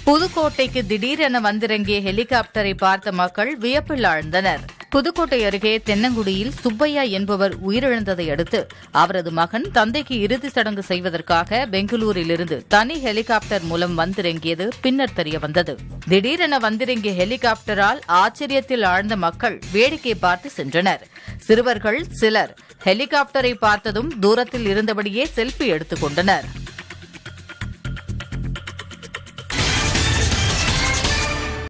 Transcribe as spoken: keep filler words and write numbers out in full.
புதுக்கோட்டைக்கு திடீரென வந்திறங்கிய ஹெலிகாப்டரை பார்த்த மக்கள் வியப்பில் ஆழ்ந்தனர். புதுக்கோட்டை அருகே தென்னங்குடியில் சுப்பையா என்பவர் உயிரிழந்ததை அடுத்து அவரது மகன் தந்தைக்கு இறுதிச் சடங்கு செய்வதற்காக பெங்களூரிலிருந்து தனி ஹெலிகாப்டர் மூலம் வந்திறங்கியது பின்னர் தெரியவந்தது. திடீரென வந்திறங்கிய ஹெலிகாப்டரால் ஆச்சரியத்தில் ஆழ்ந்த மக்கள் வேடிக்கை பார்த்து சென்றனர். சிறுவர்கள் சிலர் ஹெலிகாப்டரை பார்த்ததும் தூரத்தில் இருந்தபடியே செல்ஃபி எடுத்துக் கொண்டனர்.